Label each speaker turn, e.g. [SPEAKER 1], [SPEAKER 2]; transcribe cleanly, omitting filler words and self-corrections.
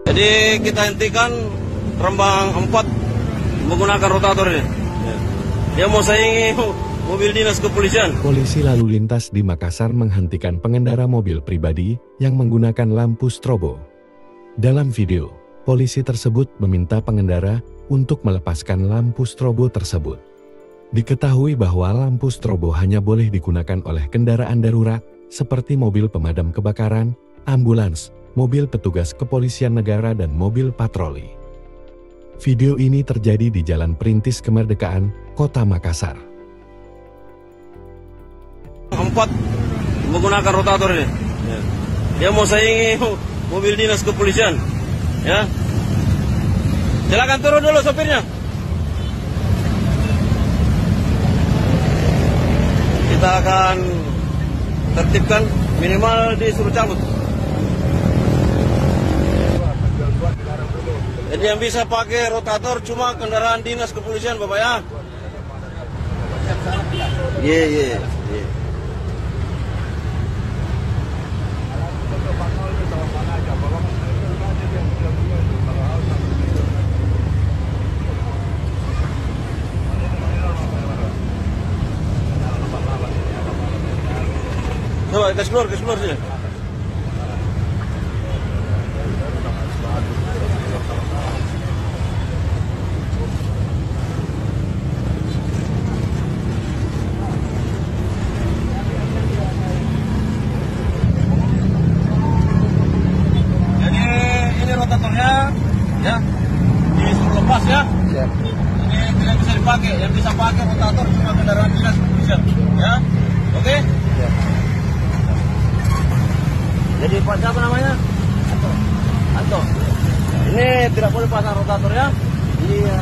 [SPEAKER 1] Jadi kita hentikan Rembang 4 menggunakan rotator ini. Dia mau saingi mobil dinas kepolisian.
[SPEAKER 2] Polisi lalu lintas di Makassar menghentikan pengendara mobil pribadi yang menggunakan lampu strobo. Dalam video, polisi tersebut meminta pengendara untuk melepaskan lampu strobo tersebut. Diketahui bahwa lampu strobo hanya boleh digunakan oleh kendaraan darurat seperti mobil pemadam kebakaran, ambulans, mobil petugas kepolisian negara dan mobil patroli. Video ini terjadi di Jalan Perintis Kemerdekaan, Kota Makassar.
[SPEAKER 1] 4 menggunakan rotator ini. Dia mau saingi mobil dinas kepolisian. Ya. Silakan turun dulu sopirnya. Kita akan tertibkan, minimal disuruh cabut. Jadi yang bisa pakai rotator cuma kendaraan dinas kepolisian, Bapak ya. Iya. Coba explore sini. Jadi ini rotatornya, ya, disuruh lepas ya. Ini tidak bisa dipakai, yang bisa pakai rotator cuma kendaraan dinas kepolisian, ya. Oke? Jadi Pak siapa namanya? Anto. Ini tidak boleh pasang rotator ya? Iya.